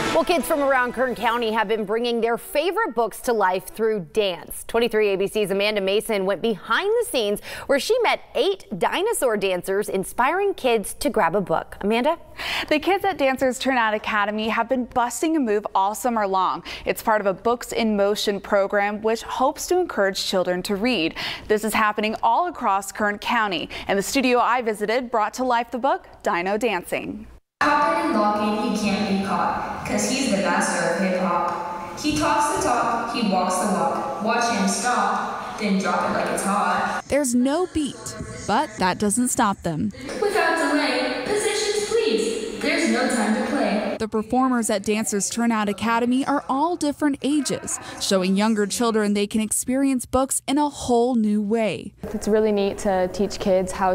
Well, kids from around Kern County have been bringing their favorite books to life through dance. 23 ABC's Amanda Mason went behind the scenes where she met 8 dinosaur dancers, inspiring kids to grab a book. Amanda? The kids at Dancers Turnout Academy have been busting a move all summer long. It's part of a Books in Motion program which hopes to encourage children to read. This is happening all across Kern County, and the studio I visited brought to life the book Dino Dancing. Hopping and locking, he can't be caught, 'cause he's the master of hip-hop. He talks the talk, he walks the walk. Watch him stop, then drop it like it's hot. There's no beat, but that doesn't stop them. Without delay, positions please, there's no time to play. The performers at Dancers Turnout Academy are all different ages, showing younger children they can experience books in a whole new way. It's really neat to teach kids how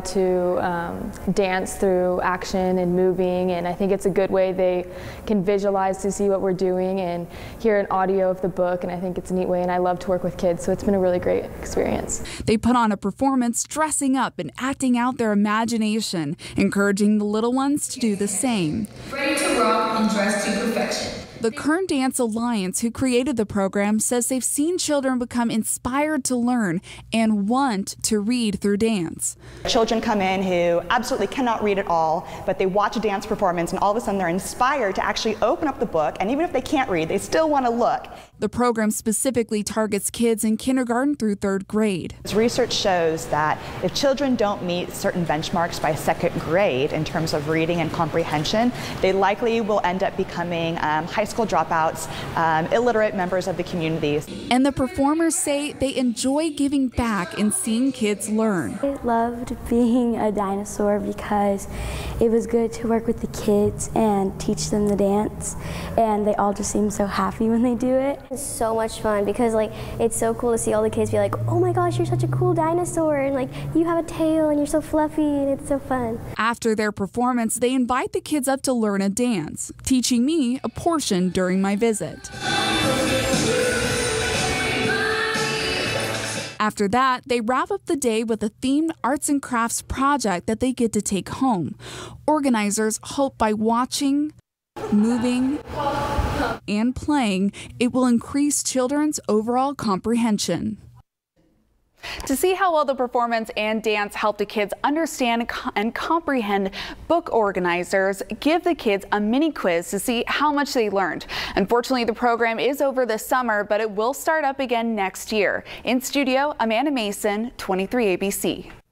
to dance through action and moving, and I think it's a good way they can visualize to see what we're doing and hear an audio of the book, and I think it's a neat way, and I love to work with kids, so it's been a really great experience. They put on a performance dressing up and acting out their imagination, encouraging the little ones to do the same. Ready to rock and dress to perfection. The Kern Dance Alliance, who created the program, says they've seen children become inspired to learn and want to read through dance. Children come in who absolutely cannot read at all, but they watch a dance performance and all of a sudden they're inspired to actually open up the book, and even if they can't read, they still want to look. The program specifically targets kids in kindergarten through 3rd grade. Research shows that if children don't meet certain benchmarks by 2nd grade in terms of reading and comprehension, they likely will end up becoming high school dropouts, illiterate members of the community. And the performers say they enjoy giving back and seeing kids learn. I loved being a dinosaur because it was good to work with the kids and teach them the dance, and they all just seem so happy when they do it. It's so much fun because it's so cool to see all the kids be like, oh my gosh, you're such a cool dinosaur, and you have a tail and you're so fluffy, and it's so fun. After their performance, they invite the kids up to learn a dance, teaching me a portion during my visit. After that, they wrap up the day with a themed arts and crafts project that they get to take home. Organizers hope by watching, moving, and playing, it will increase children's overall comprehension. To see how well the performance and dance help the kids understand and comprehend book organizers, give the kids a mini quiz to see how much they learned. Unfortunately, the program is over this summer, but it will start up again next year. In studio, Amanda Mason, 23 ABC.